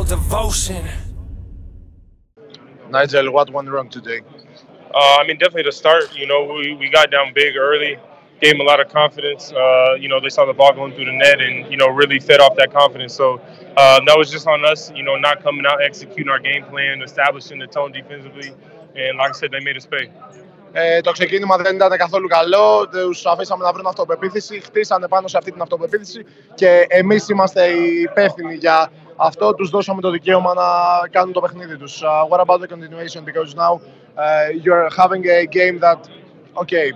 devotion. Nigel, what went wrong today? I mean, definitely the start. You know, we got down big early, gave them a lot of confidence. You know, they saw the ball going through the net and, you know, really fed off that confidence. So that was just on us, you know, not coming out, executing our game plan, establishing the tone defensively. And like I said, they made us pay. Το ξεκίνημα δεν ήταν καθόλου καλό. Τους αφήσαμε να βρουν αυτοπεποίθηση, χτίσανε πάνω σε αυτή την αυτοπεποίθηση και εμείς είμαστε οι υπεύθυνοι για αυτό. Τους δώσαμε το δικαίωμα να κάνουν το παιχνίδι τους. What about the continuation? Because now you're having a game that, okay,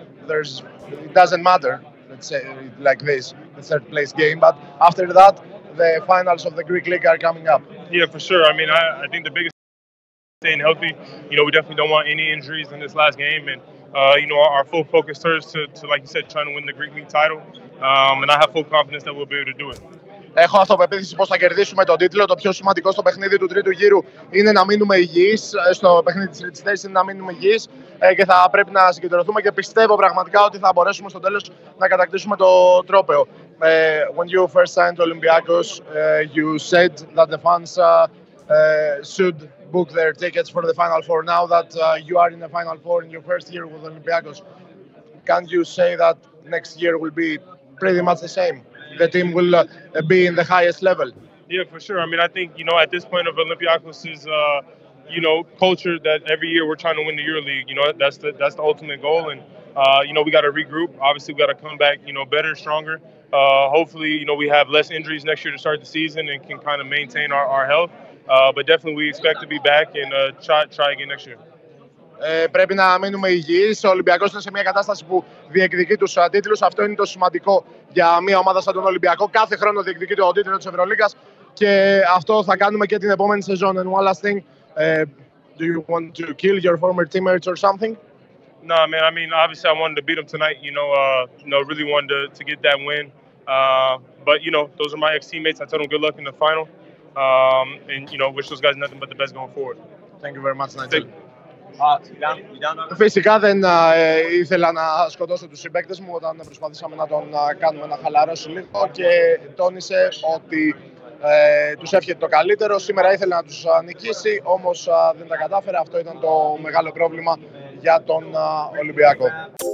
it doesn't matter, let's say like this, the third place game, but after that, the finals of the Greek League are coming up. Yeah, for sure. I mean, I think the biggest staying healthy. You know, we definitely don't want any injuries in this last game, and you know, our full focus turns to, like you said, trying to win the Greek League title. And I have full confidence that we'll be able to do it. Έχω αυτοπεποίθηση πως θα κερδίσουμε τον τίτλο. Το πιο σημαντικό στο παιχνίδι του τρίτου γύρου είναι να μείνουμε υγιείς. Στο παιχνίδι της τρίτης θέσης είναι να μείνουμε υγιείς και θα πρέπει να συγκεντρωθούμε και πιστεύω πραγματικά ότι θα μπορέσουμε στο τέλος να κατακτήσουμε το τρόπαιο. When you first signed Olympiacos, you said that the fans should book their tickets for the Final Four. Now that you are in the Final Four in your first year with Olympiacos, can you say that next year will be pretty much the same? The team will be in the highest level? Yeah, for sure. I mean, I think, you know, at this point of Olympiacos' you know, culture that every year we're trying to win the EuroLeague. You know, that's the ultimate goal. And, you know, we got to regroup. Obviously, we got to come back, you know, better, stronger. Hopefully, you know, we have less injuries next year to start the season and can kind of maintain our health. But definitely we expect to be back and try again next year. Πρέπει να μείνουμε υγιείς. Ο Ολυμπιακός είναι σε μια κατάσταση που διεκδικεί τους τίτλους. Αυτό είναι το σημαντικό για μια ομάδα σαν τον Ολυμπιακό. Κάθε χρόνο διεκδικεί το τίτλο της Ευρωλίγκας και αυτό θα κάνουμε και την επόμενη σεζόν. And one last thing, do you want to kill your former teammates or something? No, man. I mean, obviously I wanted to beat them tonight. You know, really wanted to get that win. But you know, those are my ex-teammates. I told them good luck in the final. And you know, wish those guys nothing but the best going forward. Thank you very much, Nigel. Φυσικά δεν ήθελα να σκοτώσω τους συμπαίκτες μου όταν προσπαθήσαμε να τον κάνουμε να χαλαρώσει λίγο και τόνισε ότι τους εύχεται το καλύτερο. Σήμερα ήθελε να τους νικήσει, όμως δεν τα κατάφερε. Αυτό ήταν το μεγάλο πρόβλημα για τον Ολυμπιακό.